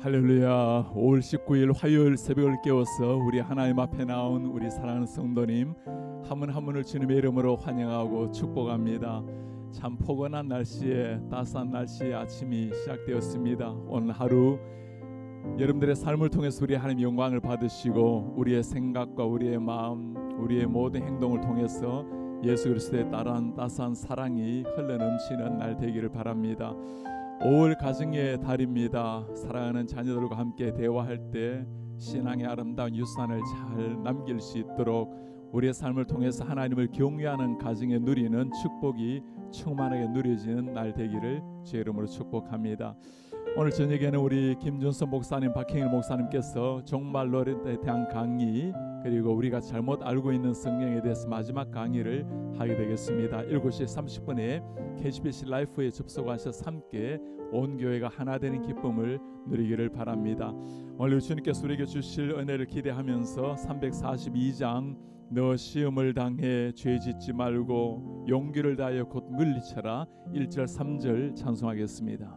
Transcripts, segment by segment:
할렐루야. 5월 19일 화요일 새벽을 깨워서 우리 하나님 앞에 나온 우리 사랑하는 성도님 한 분 한 분을 주님의 이름으로 환영하고 축복합니다. 참 포근한 날씨에 따스한 날씨의 아침이 시작되었습니다. 오늘 하루 여러분들의 삶을 통해서 우리 하나님 영광을 받으시고 우리의 생각과 우리의 마음, 우리의 모든 행동을 통해서 예수 그리스도의 따스한 사랑이 흘러넘치는 날 되기를 바랍니다. 5월 가정의 달입니다. 사랑하는 자녀들과 함께 대화할 때 신앙의 아름다운 유산을 잘 남길 수 있도록 우리의 삶을 통해서 하나님을 경외하는 가정에 누리는 축복이 충만하게 누려지는 날 되기를 주의 이름으로 축복합니다. 오늘 저녁에는 우리 김준선 목사님, 박행일 목사님께서 종말론에 대한 강의, 그리고 우리가 잘못 알고 있는 성경에 대해서 마지막 강의를 하게 되겠습니다. 7시 30분에 KBC 라이프에 접속하셔서 함께 온 교회가 하나 되는 기쁨을 누리기를 바랍니다. 오늘 주님께서 우리에게 주실 은혜를 기대하면서 342장 너 시험을 당해 죄 짓지 말고 용기를 다하여 곧 물리쳐라 1절 3절 찬송하겠습니다.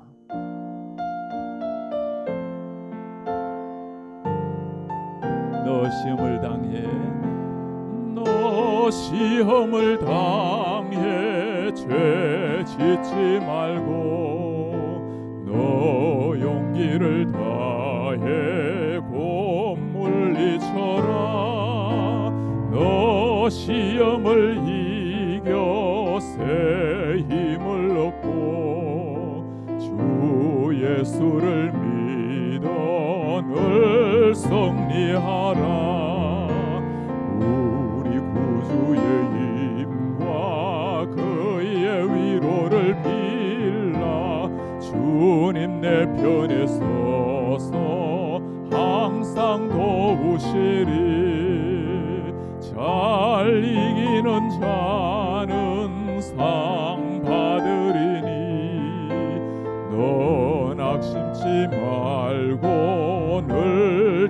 너 시험을 당해 너 시험을 당해 죄 짓지 말고 너 용기를 다해 곧 물리쳐라 너 시험을 이겨 새 힘을 얻고 주 예수를 믿어 늘 승리하라 우리 구주의 힘과 그의 위로를 빌라 주님 내 편에 서서 항상 도우시리 잘 이기는 자는 상 받으리니 너 낙심치 말고 늘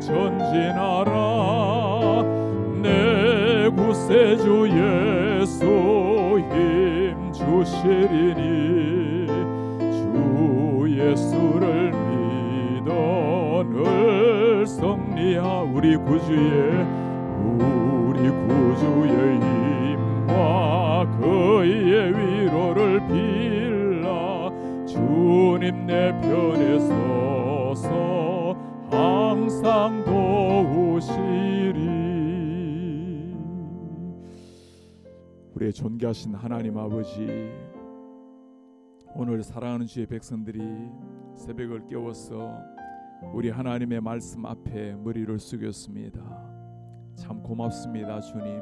전진하라 내 구세주 예수 힘 주시리니 주 예수를 믿어 늘 승리하 우리 구주의 힘과 그의 위로를 빌라 주님 내 편에 서서 항상 도우시리. 우리의 존귀하신 하나님 아버지, 오늘 사랑하는 주의 백성들이 새벽을 깨워서 우리 하나님의 말씀 앞에 머리를 숙였습니다. 참 고맙습니다. 주님,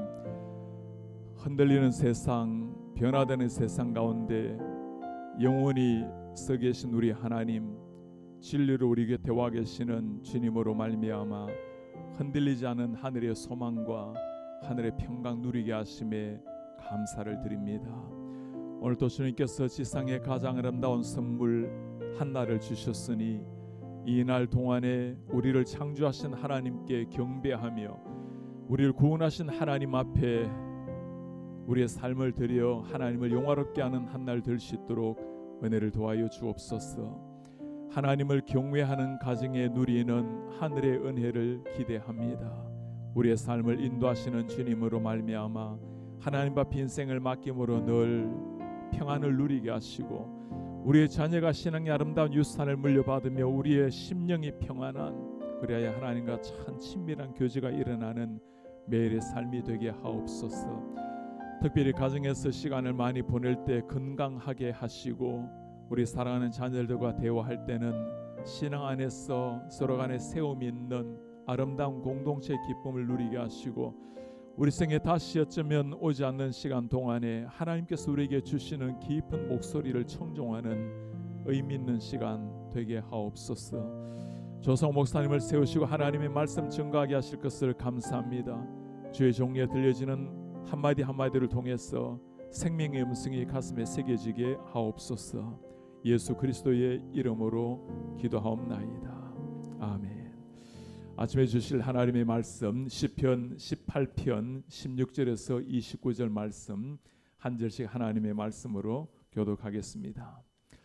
흔들리는 세상, 변화되는 세상 가운데 영원히 서 계신 우리 하나님, 진리로 우리 곁에 와 계시는 주님으로 말미암아 흔들리지 않은 하늘의 소망과 하늘의 평강 누리게 하심에 감사를 드립니다. 오늘도 주님께서 지상의 가장 아름다운 선물 한나를 주셨으니 이 날 동안에 우리를 창조하신 하나님께 경배하며 우리를 구원하신 하나님 앞에 우리의 삶을 드려 하나님을 영화롭게 하는 한 날 될 수 있도록 은혜를 도와여 주옵소서. 하나님을 경외하는 가정에 누리는 하늘의 은혜를 기대합니다. 우리의 삶을 인도하시는 주님으로 말미암아 하나님 앞 인생을 맡김으로 늘 평안을 누리게 하시고 우리의 자녀가 신앙의 아름다운 유산을 물려받으며 우리의 심령이 평안한, 그래야 하나님과 참 친밀한 교제가 일어나는 매일의 삶이 되게 하옵소서. 특별히 가정에서 시간을 많이 보낼 때 건강하게 하시고 우리 사랑하는 자녀들과 대화할 때는 신앙 안에서 서로 간에 세움이 있는 아름다운 공동체의 기쁨을 누리게 하시고 우리 생에 다시 어쩌면 오지 않는 시간 동안에 하나님께서 우리에게 주시는 깊은 목소리를 청종하는 의미 있는 시간 되게 하옵소서. 조성 목사님을 세우시고 하나님의 말씀 증거하게 하실 것을 감사합니다. 주의 종리에 들려지는 한마디 한마디를 통해서 생명의 음성이 가슴에 새겨지게 하옵소서. 예수 그리스도의 이름으로 기도하옵나이다. 아멘. 아침에 주실 하나님의 말씀 시편 18편 16절에서 29절 말씀 한 절씩 하나님의 말씀으로 교독하겠습니다.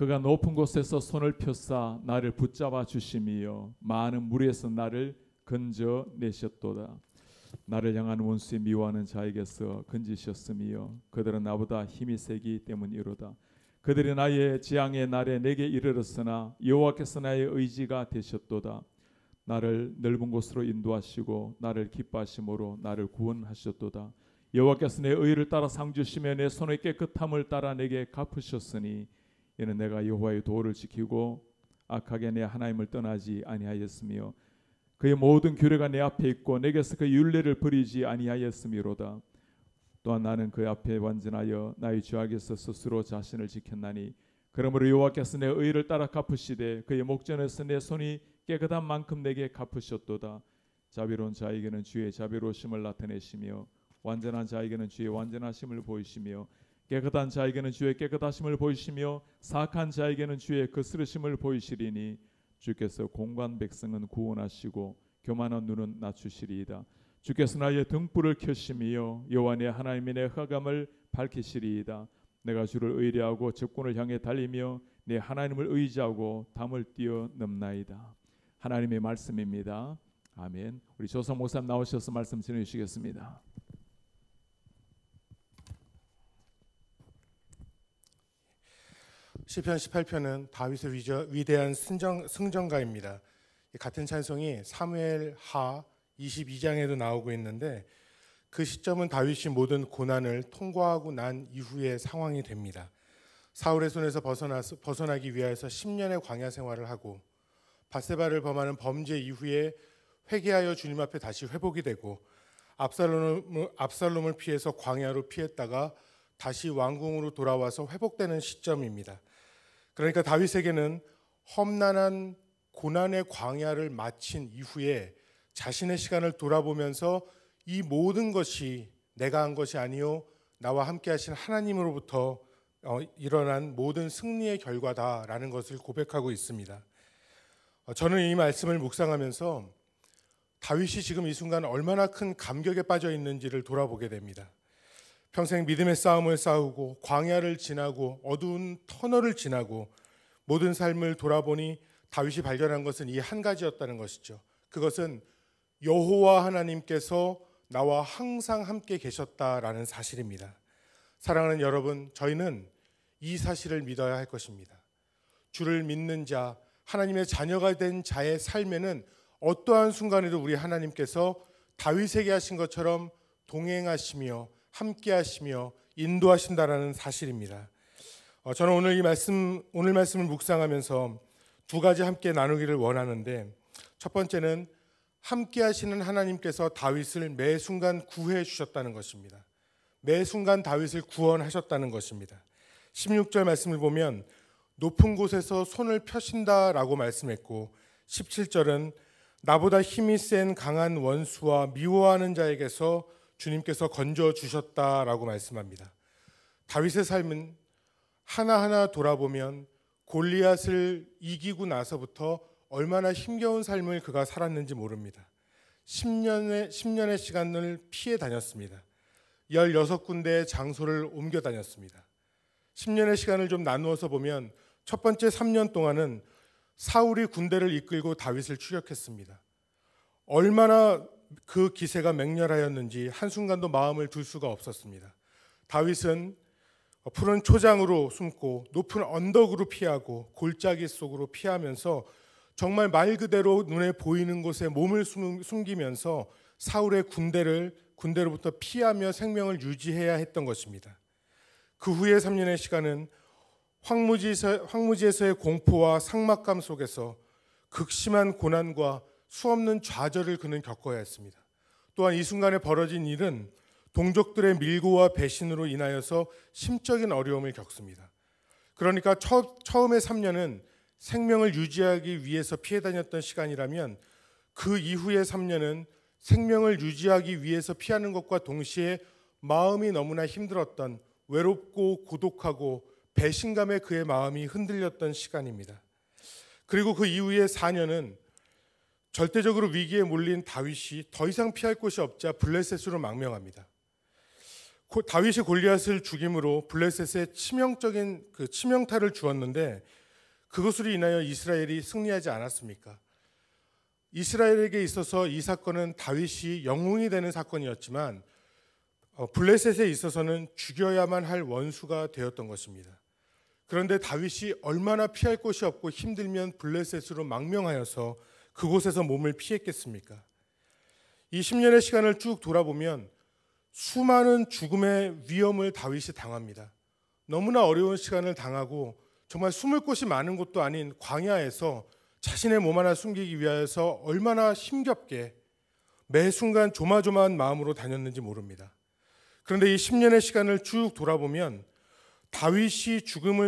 그가 높은 곳에서 손을 펴사 나를 붙잡아 주심이요 많은 무리에서 나를 건져내셨도다. 나를 향한 원수의 미워하는 자에게서 건지셨음이요 그들은 나보다 힘이 세기 때문이로다. 그들이 나의 재앙의 날에 내게 이르렀으나 여호와께서 나의 의지가 되셨도다. 나를 넓은 곳으로 인도하시고 나를 기뻐하심으로 나를 구원하셨도다. 여호와께서 내 의를 따라 상 주시며 내 손의 깨끗함을 따라 내게 갚으셨으니 이는 내가 여호와의 도를 지키고 악하게 내 하나님을 떠나지 아니하였으며 그의 모든 규례가 내 앞에 있고 내게서 그 율례를 버리지 아니하였음이로다. 또한 나는 그 앞에 완전하여 나의 죄악에서 스스로 자신을 지켰나니 그러므로 여호와께서 내 의를 따라 갚으시되 그의 목전에서 내 손이 깨끗한 만큼 내게 갚으셨도다. 자비로운 자에게는 주의 자비로우심을 나타내시며 완전한 자에게는 주의 완전하심을 보이시며 깨끗한 자에게는 주의 깨끗하심을 보이시며 사악한 자에게는 주의 거스르심을 보이시리니 주께서 공고한 백성은 구원하시고 교만한 눈은 낮추시리이다. 주께서 나의 등불을 켜심이요 여호와 내 하나님이 내 흑암을 밝히시리이다. 내가 주를 의뢰하고 적군을 향해 달리며 내 하나님을 의지하고 담을 뛰어넘나이다. 하나님의 말씀입니다. 아멘. 우리 조성 목사님 나오셔서 말씀 전해주시겠습니다. 시편 18편은 다윗의 위대한 승전가입니다. 같은 찬송이 사무엘하 22장에도 나오고 있는데 그 시점은 다윗이 모든 고난을 통과하고 난 이후의 상황이 됩니다. 사울의 손에서 벗어나기 위해서 10년의 광야 생활을 하고 밧세바를 범하는 범죄 이후에 회개하여 주님 앞에 다시 회복이 되고 압살롬을 피해서 광야로 피했다가 다시 왕궁으로 돌아와서 회복되는 시점입니다. 그러니까 다윗에게는 험난한 고난의 광야를 마친 이후에 자신의 시간을 돌아보면서 이 모든 것이 내가 한 것이 아니요 나와 함께 하신 하나님으로부터 일어난 모든 승리의 결과다라는 것을 고백하고 있습니다. 저는 이 말씀을 묵상하면서 다윗이 지금 이 순간 얼마나 큰 감격에 빠져 있는지를 돌아보게 됩니다. 평생 믿음의 싸움을 싸우고 광야를 지나고 어두운 터널을 지나고 모든 삶을 돌아보니 다윗이 발견한 것은 이 한 가지였다는 것이죠. 그것은 여호와 하나님께서 나와 항상 함께 계셨다라는 사실입니다. 사랑하는 여러분, 저희는 이 사실을 믿어야 할 것입니다. 주를 믿는 자, 하나님의 자녀가 된 자의 삶에는 어떠한 순간에도 우리 하나님께서 다윗에게 하신 것처럼 동행하시며 함께하시며 인도하신다라는 사실입니다. 저는 오늘 말씀을 묵상하면서 두 가지 함께 나누기를 원하는데, 첫 번째는 함께하시는 하나님께서 다윗을 매 순간 구해 주셨다는 것입니다. 매 순간 다윗을 구원하셨다는 것입니다. 16절 말씀을 보면 높은 곳에서 손을 펴신다라고 말씀했고, 17절은 나보다 힘이 센 강한 원수와 미워하는 자에게서 주님께서 건져 주셨다라고 말씀합니다. 다윗의 삶은 하나하나 돌아보면 골리앗을 이기고 나서부터 얼마나 힘겨운 삶을 그가 살았는지 모릅니다. 10년의 시간을 피해 다녔습니다. 16군데의 장소를 옮겨 다녔습니다. 10년의 시간을 좀 나누어서 보면 첫 번째 3년 동안은 사울이 군대를 이끌고 다윗을 추격했습니다. 얼마나 그 기세가 맹렬하였는지 한순간도 마음을 둘 수가 없었습니다. 다윗은 푸른 초장으로 숨고 높은 언덕으로 피하고 골짜기 속으로 피하면서 정말 말 그대로 눈에 보이는 곳에 몸을 숨기면서 사울의 군대로부터 피하며 생명을 유지해야 했던 것입니다. 그 후에 3년의 시간은 황무지에서의 공포와 삭막감 속에서 극심한 고난과 수없는 좌절을 그는 겪어야 했습니다. 또한 이 순간에 벌어진 일은 동족들의 밀고와 배신으로 인하여서 심적인 어려움을 겪습니다. 그러니까 처음의 3년은 생명을 유지하기 위해서 피해 다녔던 시간이라면 그 이후의 3년은 생명을 유지하기 위해서 피하는 것과 동시에 마음이 너무나 힘들었던, 외롭고 고독하고 배신감에 그의 마음이 흔들렸던 시간입니다. 그리고 그 이후의 4년은 절대적으로 위기에 몰린 다윗이 더 이상 피할 곳이 없자 블레셋으로 망명합니다. 다윗이 골리앗을 죽임으로 블레셋에 치명적인 치명타를 주었는데 그것으로 인하여 이스라엘이 승리하지 않았습니까? 이스라엘에게 있어서 이 사건은 다윗이 영웅이 되는 사건이었지만 블레셋에 있어서는 죽여야만 할 원수가 되었던 것입니다. 그런데 다윗이 얼마나 피할 곳이 없고 힘들면 블레셋으로 망명하여서 그곳에서 몸을 피했겠습니까? 이 10년의 시간을 쭉 돌아보면 수많은 죽음의 위험을 다윗이 당합니다. 너무나 어려운 시간을 당하고 정말 숨을 곳이 많은 곳도 아닌 광야에서 자신의 몸 하나 숨기기 위하여서 얼마나 힘겹게 매 순간 조마조마한 마음으로 다녔는지 모릅니다. 그런데 이 10년의 시간을 쭉 돌아보면 다윗이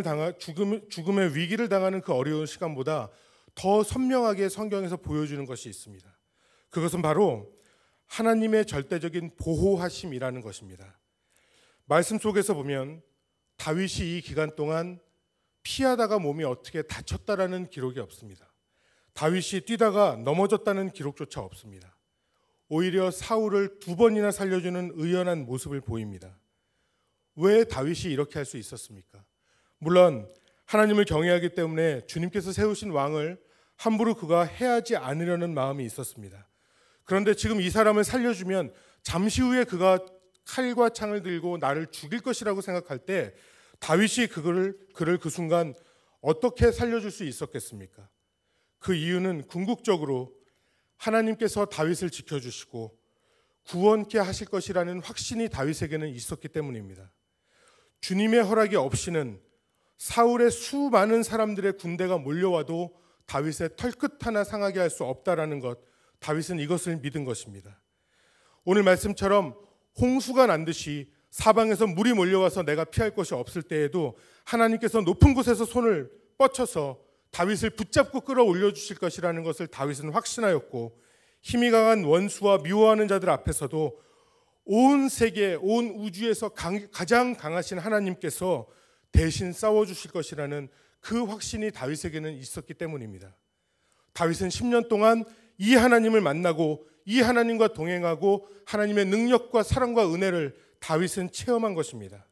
죽음의 위기를 당하는 그 어려운 시간보다 더 선명하게 성경에서 보여주는 것이 있습니다. 그것은 바로 하나님의 절대적인 보호하심이라는 것입니다. 말씀 속에서 보면 다윗이 이 기간 동안 피하다가 몸이 어떻게 다쳤다라는 기록이 없습니다. 다윗이 뛰다가 넘어졌다는 기록조차 없습니다. 오히려 사울을 2번이나 살려주는 의연한 모습을 보입니다. 왜 다윗이 이렇게 할 수 있었습니까? 물론 하나님을 경외하기 때문에 주님께서 세우신 왕을 함부로 그가 해하지 않으려는 마음이 있었습니다. 그런데 지금 이 사람을 살려주면 잠시 후에 그가 칼과 창을 들고 나를 죽일 것이라고 생각할 때 다윗이 그를 그 순간 어떻게 살려줄 수 있었겠습니까? 그 이유는 궁극적으로 하나님께서 다윗을 지켜주시고 구원케 하실 것이라는 확신이 다윗에게는 있었기 때문입니다. 주님의 허락이 없이는 사울의 수많은 사람들의 군대가 몰려와도 다윗의 털끝 하나 상하게 할 수 없다라는 것, 다윗은 이것을 믿은 것입니다. 오늘 말씀처럼 홍수가 난 듯이 사방에서 물이 몰려와서 내가 피할 것이 없을 때에도 하나님께서 높은 곳에서 손을 뻗쳐서 다윗을 붙잡고 끌어올려 주실 것이라는 것을 다윗은 확신하였고, 힘이 강한 원수와 미워하는 자들 앞에서도 온 세계, 온 우주에서 가장 강하신 하나님께서 대신 싸워주실 것이라는 그 확신이 다윗에게는 있었기 때문입니다. 다윗은 10년 동안 이 하나님을 만나고 이 하나님과 동행하고 하나님의 능력과 사랑과 은혜를 다윗은 체험한 것입니다.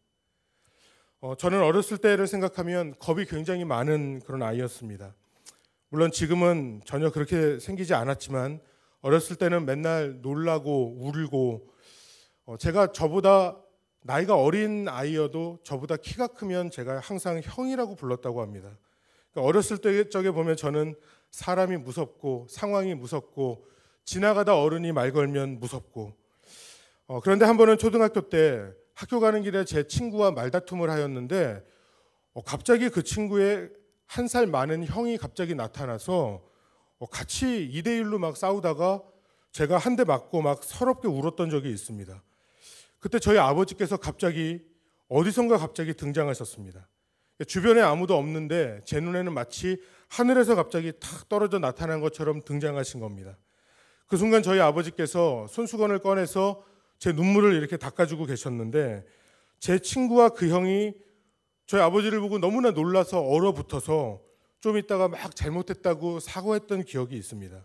저는 어렸을 때를 생각하면 겁이 굉장히 많은 그런 아이였습니다. 물론 지금은 전혀 그렇게 생기지 않았지만 어렸을 때는 맨날 놀라고 울고, 제가 저보다 나이가 어린 아이여도 저보다 키가 크면 제가 항상 형이라고 불렀다고 합니다. 그러니까 어렸을 때 적에 보면 저는 사람이 무섭고 상황이 무섭고 지나가다 어른이 말 걸면 무섭고, 그런데 한 번은 초등학교 때 학교 가는 길에 제 친구와 말다툼을 하였는데 갑자기 그 친구의 1살 많은 형이 갑자기 나타나서 같이 2대1로 막 싸우다가 제가 한 대 맞고 막 서럽게 울었던 적이 있습니다. 그때 저희 아버지께서 갑자기 어디선가 갑자기 등장하셨습니다. 주변에 아무도 없는데 제 눈에는 마치 하늘에서 갑자기 탁 떨어져 나타난 것처럼 등장하신 겁니다. 그 순간 저희 아버지께서 손수건을 꺼내서 제 눈물을 이렇게 닦아주고 계셨는데, 제 친구와 그 형이 저희 아버지를 보고 너무나 놀라서 얼어붙어서 좀 있다가 막 잘못했다고 사과했던 기억이 있습니다.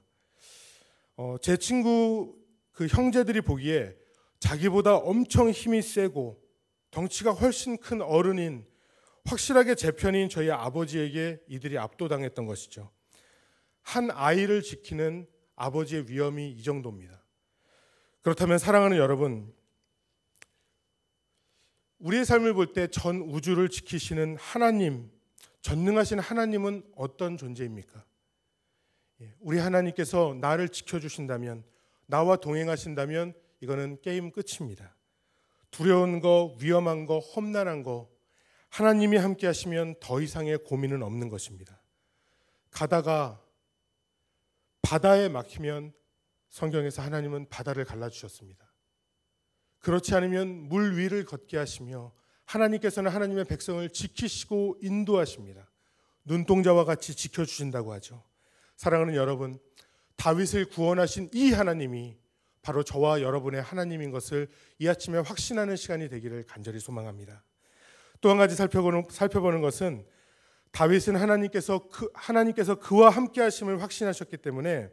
제 친구 그 형제들이 보기에 자기보다 엄청 힘이 세고 덩치가 훨씬 큰 어른인, 확실하게 제 편인 저희 아버지에게 이들이 압도당했던 것이죠. 한 아이를 지키는 아버지의 위험이 이 정도입니다. 그렇다면 사랑하는 여러분, 우리의 삶을 볼 때 전 우주를 지키시는 하나님, 전능하신 하나님은 어떤 존재입니까? 우리 하나님께서 나를 지켜주신다면, 나와 동행하신다면 이거는 게임 끝입니다. 두려운 거, 위험한 거, 험난한 거, 하나님이 함께 하시면 더 이상의 고민은 없는 것입니다. 가다가 바다에 막히면 성경에서 하나님은 바다를 갈라주셨습니다. 그렇지 않으면 물 위를 걷게 하시며 하나님께서는 하나님의 백성을 지키시고 인도하십니다. 눈동자와 같이 지켜주신다고 하죠. 사랑하는 여러분, 다윗을 구원하신 이 하나님이 바로 저와 여러분의 하나님인 것을 이 아침에 확신하는 시간이 되기를 간절히 소망합니다. 또 한 가지 살펴보는 것은 다윗은 하나님께서 그와 함께 하심을 확신하셨기 때문에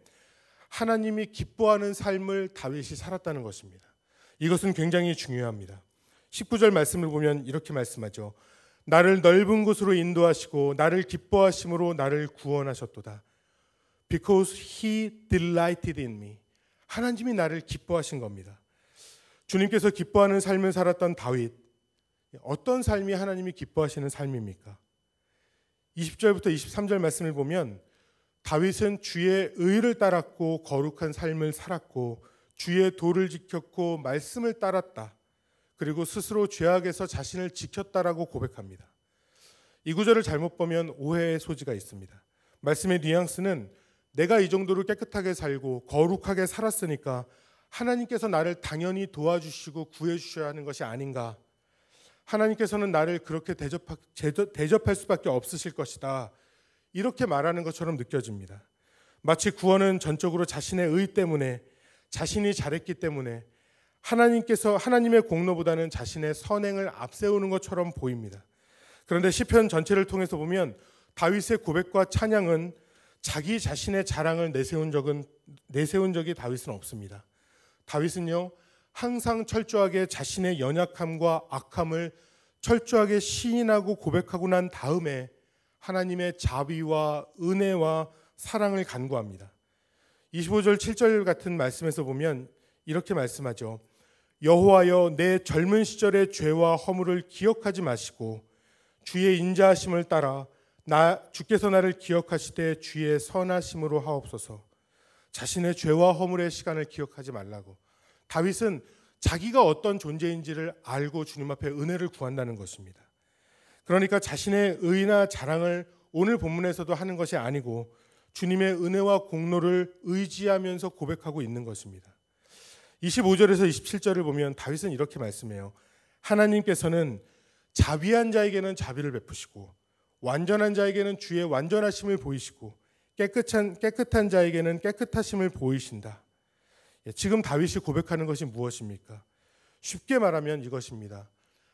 하나님이 기뻐하는 삶을 다윗이 살았다는 것입니다. 이것은 굉장히 중요합니다. 19절 말씀을 보면 이렇게 말씀하죠. 나를 넓은 곳으로 인도하시고 나를 기뻐하심으로 나를 구원하셨도다. Because he delighted in me. 하나님이 나를 기뻐하신 겁니다. 주님께서 기뻐하는 삶을 살았던 다윗, 어떤 삶이 하나님이 기뻐하시는 삶입니까? 20절부터 23절 말씀을 보면 다윗은 주의 의를 따랐고 거룩한 삶을 살았고 주의 도를 지켰고 말씀을 따랐다. 그리고 스스로 죄악에서 자신을 지켰다라고 고백합니다. 이 구절을 잘못 보면 오해의 소지가 있습니다. 말씀의 뉘앙스는 내가 이 정도로 깨끗하게 살고 거룩하게 살았으니까 하나님께서 나를 당연히 도와주시고 구해주셔야 하는 것이 아닌가. 하나님께서는 나를 그렇게 대접할 수밖에 없으실 것이다. 이렇게 말하는 것처럼 느껴집니다. 마치 구원은 전적으로 자신의 의 때문에, 자신이 잘했기 때문에 하나님의 공로보다는 자신의 선행을 앞세우는 것처럼 보입니다. 그런데 시편 전체를 통해서 보면 다윗의 고백과 찬양은 자기 자신의 자랑을 내세운 적이 다윗은 없습니다. 다윗은요, 항상 철저하게 자신의 연약함과 악함을 철저하게 시인하고 고백하고 난 다음에 하나님의 자비와 은혜와 사랑을 간구합니다. 25절 7절 같은 말씀에서 보면 이렇게 말씀하죠. 여호와여, 내 젊은 시절의 죄와 허물을 기억하지 마시고 주의 인자하심을 따라 주께서 나를 기억하시되 주의 선하심으로 하옵소서. 자신의 죄와 허물의 시간을 기억하지 말라고. 다윗은 자기가 어떤 존재인지를 알고 주님 앞에 은혜를 구한다는 것입니다. 그러니까 자신의 의나 자랑을 오늘 본문에서도 하는 것이 아니고 주님의 은혜와 공로를 의지하면서 고백하고 있는 것입니다. 25절에서 27절을 보면 다윗은 이렇게 말씀해요. 하나님께서는 자비한 자에게는 자비를 베푸시고 완전한 자에게는 주의 완전하심을 보이시고 깨끗한 자에게는 깨끗하심을 보이신다. 지금 다윗이 고백하는 것이 무엇입니까? 쉽게 말하면 이것입니다.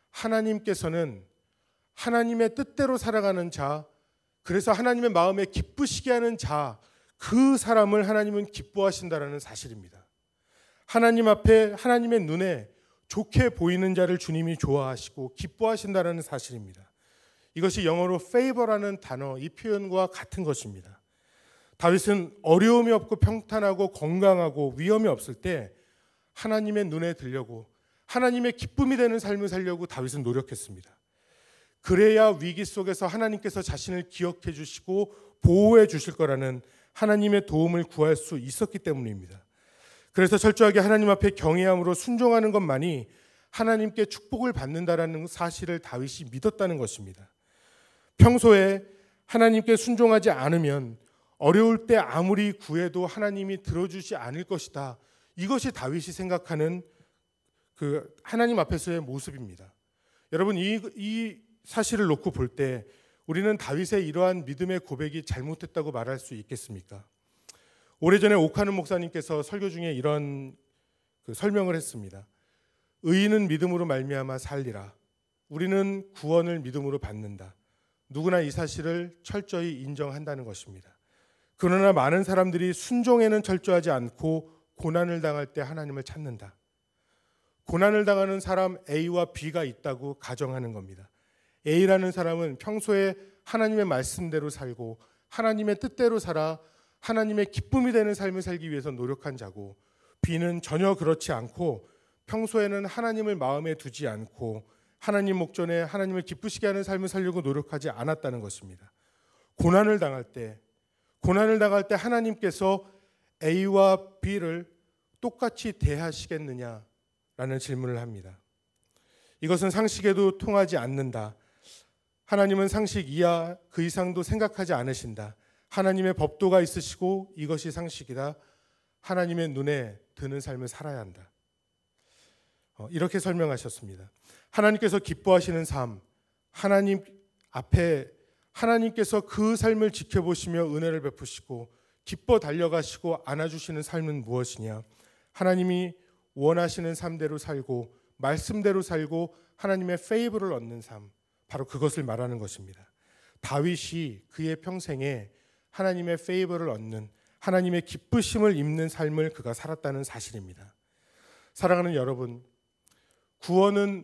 하나님께서는 하나님의 뜻대로 살아가는 자, 그래서 하나님의 마음에 기쁘시게 하는 자, 그 사람을 하나님은 기뻐하신다라는 사실입니다. 하나님 앞에 하나님의 눈에 좋게 보이는 자를 주님이 좋아하시고 기뻐하신다라는 사실입니다. 이것이 영어로 favor라는 단어, 이 표현과 같은 것입니다. 다윗은 어려움이 없고 평탄하고 건강하고 위험이 없을 때 하나님의 눈에 들려고 하나님의 기쁨이 되는 삶을 살려고 다윗은 노력했습니다. 그래야 위기 속에서 하나님께서 자신을 기억해 주시고 보호해 주실 거라는 하나님의 도움을 구할 수 있었기 때문입니다. 그래서 철저하게 하나님 앞에 경외함으로 순종하는 것만이 하나님께 축복을 받는다라는 사실을 다윗이 믿었다는 것입니다. 평소에 하나님께 순종하지 않으면 어려울 때 아무리 구해도 하나님이 들어주지 않을 것이다. 이것이 다윗이 생각하는 그 하나님 앞에서의 모습입니다. 여러분, 이 사실을 놓고 볼 때 우리는 다윗의 이러한 믿음의 고백이 잘못됐다고 말할 수 있겠습니까? 오래전에 오카는 목사님께서 설교 중에 이런 설명을 했습니다. 의인은 믿음으로 말미암아 살리라. 우리는 구원을 믿음으로 받는다. 누구나 이 사실을 철저히 인정한다는 것입니다. 그러나 많은 사람들이 순종에는 철저하지 않고 고난을 당할 때 하나님을 찾는다. 고난을 당하는 사람 A와 B가 있다고 가정하는 겁니다. A라는 사람은 평소에 하나님의 말씀대로 살고 하나님의 뜻대로 살아 하나님의 기쁨이 되는 삶을 살기 위해서 노력한 자고, B는 전혀 그렇지 않고 평소에는 하나님을 마음에 두지 않고 하나님 목전에 하나님을 기쁘시게 하는 삶을 살려고 노력하지 않았다는 것입니다. 고난을 당할 때 하나님께서 A와 B를 똑같이 대하시겠느냐라는 질문을 합니다. 이것은 상식에도 통하지 않는다. 하나님은 상식 이하 그 이상도 생각하지 않으신다. 하나님의 법도가 있으시고 이것이 상식이다. 하나님의 눈에 드는 삶을 살아야 한다. 이렇게 설명하셨습니다. 하나님께서 기뻐하시는 삶, 하나님 앞에 하나님께서 그 삶을 지켜보시며 은혜를 베푸시고 기뻐 달려가시고 안아주시는 삶은 무엇이냐? 하나님이 원하시는 삶대로 살고 말씀대로 살고 하나님의 페이버를 얻는 삶, 바로 그것을 말하는 것입니다. 다윗이 그의 평생에 하나님의 페이버를 얻는, 하나님의 기쁘심을 입는 삶을 그가 살았다는 사실입니다. 사랑하는 여러분, 구원은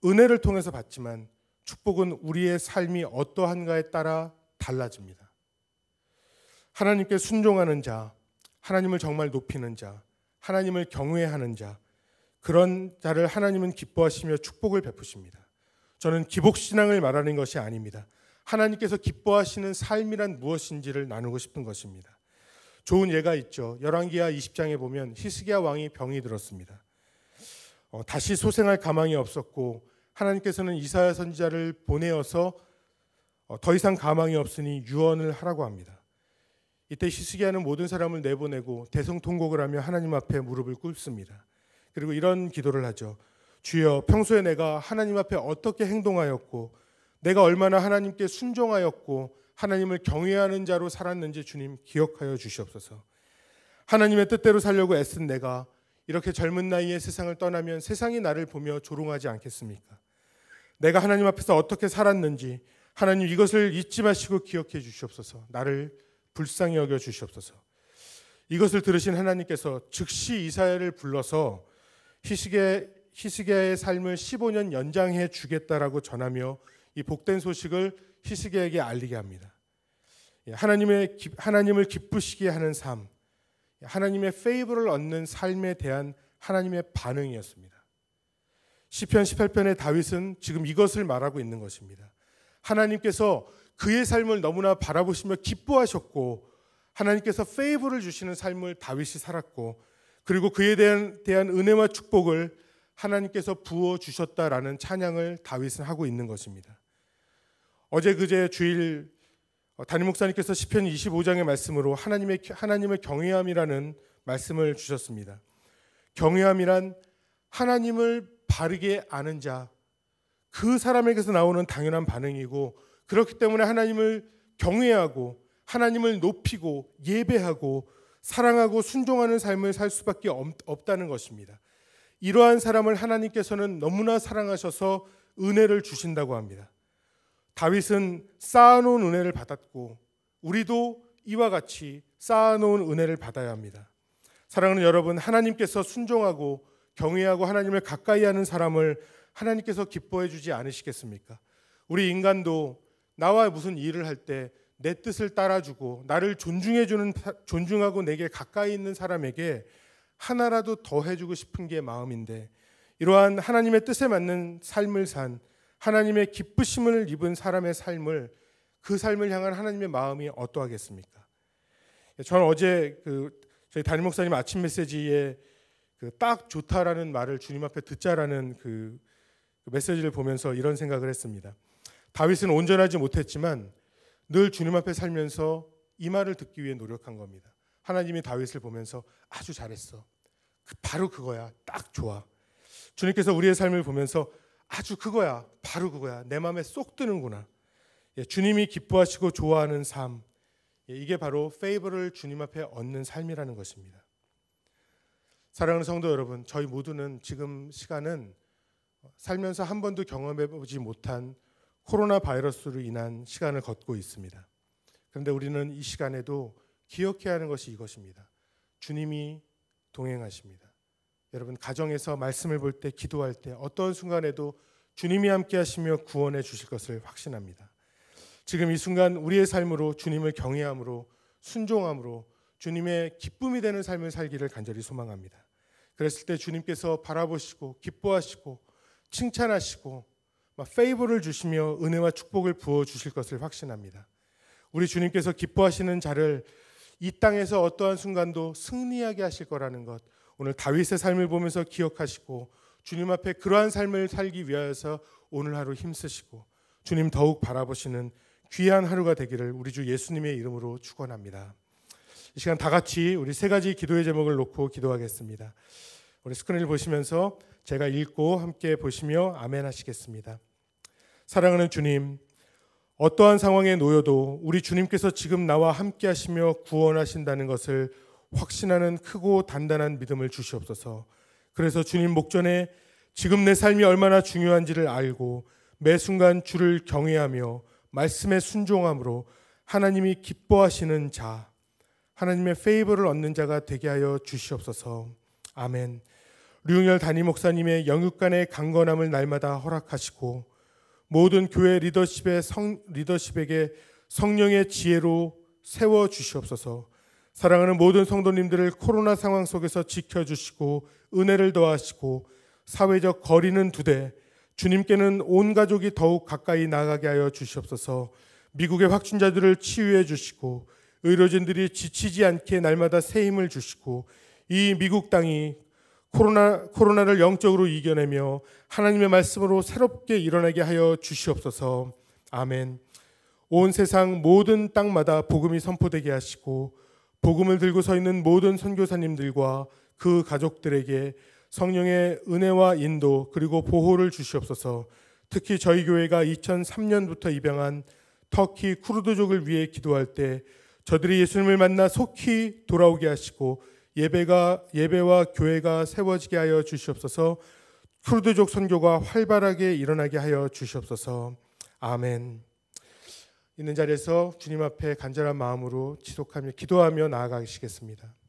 은혜를 통해서 받지만 축복은 우리의 삶이 어떠한가에 따라 달라집니다. 하나님께 순종하는 자, 하나님을 정말 높이는 자, 하나님을 경외하는 자, 그런 자를 하나님은 기뻐하시며 축복을 베푸십니다. 저는 기복신앙을 말하는 것이 아닙니다. 하나님께서 기뻐하시는 삶이란 무엇인지를 나누고 싶은 것입니다. 좋은 예가 있죠. 열왕기하 20장에 보면 히스기야 왕이 병이 들었습니다. 다시 소생할 가망이 없었고 하나님께서는 이사야 선지자를 보내어서 더 이상 가망이 없으니 유언을 하라고 합니다. 이때 히스기야는 모든 사람을 내보내고 대성통곡을 하며 하나님 앞에 무릎을 꿇습니다. 그리고 이런 기도를 하죠. 주여, 평소에 내가 하나님 앞에 어떻게 행동하였고 내가 얼마나 하나님께 순종하였고 하나님을 경외하는 자로 살았는지 주님 기억하여 주시옵소서. 하나님의 뜻대로 살려고 애쓴 내가 이렇게 젊은 나이에 세상을 떠나면 세상이 나를 보며 조롱하지 않겠습니까? 내가 하나님 앞에서 어떻게 살았는지 하나님 이것을 잊지 마시고 기억해 주시옵소서. 나를 불쌍히 여겨 주시옵소서. 이것을 들으신 하나님께서 즉시 이사야를 불러서 히스기야의 삶을 15년 연장해 주겠다라고 전하며 이 복된 소식을 히스기야에게 알리게 합니다. 하나님을 기쁘시게 하는 삶, 하나님의 페이버를 얻는 삶에 대한 하나님의 반응이었습니다. 시편 18편의 다윗은 지금 이것을 말하고 있는 것입니다. 하나님께서 그의 삶을 너무나 바라보시며 기뻐하셨고 하나님께서 페이버를 주시는 삶을 다윗이 살았고 그리고 그에 대한 은혜와 축복을 하나님께서 부어주셨다라는 찬양을 다윗은 하고 있는 것입니다. 어제 그제 주일 담임 목사님께서 시편 25장의 말씀으로 하나님을 경외함이라는 말씀을 주셨습니다. 경외함이란 하나님을 바르게 아는 자, 그 사람에게서 나오는 당연한 반응이고 그렇기 때문에 하나님을 경외하고 하나님을 높이고 예배하고 사랑하고 순종하는 삶을 살 수밖에 없다는 것입니다. 이러한 사람을 하나님께서는 너무나 사랑하셔서 은혜를 주신다고 합니다. 다윗은 쌓아놓은 은혜를 받았고 우리도 이와 같이 쌓아놓은 은혜를 받아야 합니다. 사랑하는 여러분, 하나님께서 순종하고 경외하고 하나님을 가까이 하는 사람을 하나님께서 기뻐해 주지 않으시겠습니까? 우리 인간도 나와 무슨 일을 할 때 내 뜻을 따라주고 나를 존중하고 내게 가까이 있는 사람에게 하나라도 더 해주고 싶은 게 마음인데 이러한 하나님의 뜻에 맞는 삶을 산 하나님의 기쁘심을 입은 사람의 삶을 그 삶을 향한 하나님의 마음이 어떠하겠습니까? 저는 어제 저희 담임 목사님 아침 메시지에 딱 좋다라는 말을 주님 앞에 듣자라는 그 메시지를 보면서 이런 생각을 했습니다. 다윗은 온전하지 못했지만 늘 주님 앞에 살면서 이 말을 듣기 위해 노력한 겁니다. 하나님이 다윗을 보면서 아주 잘했어. 바로 그거야. 딱 좋아. 주님께서 우리의 삶을 보면서 아주 그거야. 바로 그거야. 내 마음에 쏙 드는구나. 주님이 기뻐하시고 좋아하는 삶. 이게 바로 페이버를 주님 앞에 얻는 삶이라는 것입니다. 사랑하는 성도 여러분, 저희 모두는 지금 시간은 살면서 한 번도 경험해보지 못한 코로나 바이러스로 인한 시간을 걷고 있습니다. 그런데 우리는 이 시간에도 기억해야 하는 것이 이것입니다. 주님이 동행하십니다. 여러분, 가정에서 말씀을 볼 때, 기도할 때 어떤 순간에도 주님이 함께 하시며 구원해 주실 것을 확신합니다. 지금 이 순간 우리의 삶으로 주님을 경외함으로 순종함으로 주님의 기쁨이 되는 삶을 살기를 간절히 소망합니다. 그랬을 때 주님께서 바라보시고 기뻐하시고 칭찬하시고 페이버를 주시며 은혜와 축복을 부어 주실 것을 확신합니다. 우리 주님께서 기뻐하시는 자를 이 땅에서 어떠한 순간도 승리하게 하실 거라는 것, 오늘 다윗의 삶을 보면서 기억하시고 주님 앞에 그러한 삶을 살기 위하여서 오늘 하루 힘쓰시고 주님 더욱 바라보시는 귀한 하루가 되기를 우리 주 예수님의 이름으로 축원합니다. 이 시간 다 같이 우리 세 가지 기도의 제목을 놓고 기도하겠습니다. 우리 스크린을 보시면서 제가 읽고 함께 보시며 아멘 하시겠습니다. 사랑하는 주님, 어떠한 상황에 놓여도 우리 주님께서 지금 나와 함께 하시며 구원하신다는 것을 확신하는 크고 단단한 믿음을 주시옵소서. 그래서 주님 목전에 지금 내 삶이 얼마나 중요한지를 알고 매 순간 주를 경외하며 말씀에 순종함으로 하나님이 기뻐하시는 자, 하나님의 페이버를 얻는 자가 되게 하여 주시옵소서. 아멘. 류영열 담임 목사님의 영육간의 강건함을 날마다 허락하시고 모든 교회 리더십에게 성령의 지혜로 세워 주시옵소서. 사랑하는 모든 성도님들을 코로나 상황 속에서 지켜주시고 은혜를 더하시고 사회적 거리는 두되 주님께는 온 가족이 더욱 가까이 나아가게 하여 주시옵소서. 미국의 확진자들을 치유해 주시고 의료진들이 지치지 않게 날마다 새 힘을 주시고 이 미국 땅이 코로나를 영적으로 이겨내며 하나님의 말씀으로 새롭게 일어나게 하여 주시옵소서. 아멘. 온 세상 모든 땅마다 복음이 선포되게 하시고 복음을 들고 서 있는 모든 선교사님들과 그 가족들에게 성령의 은혜와 인도 그리고 보호를 주시옵소서. 특히 저희 교회가 2003년부터 입양한 터키 쿠르드족을 위해 기도할 때 저들이 예수님을 만나 속히 돌아오게 하시고 예배와 교회가 세워지게 하여 주시옵소서. 쿠르드족 선교가 활발하게 일어나게 하여 주시옵소서. 아멘. 있는 자리에서 주님 앞에 간절한 마음으로 지속하며 기도하며 나아가시겠습니다.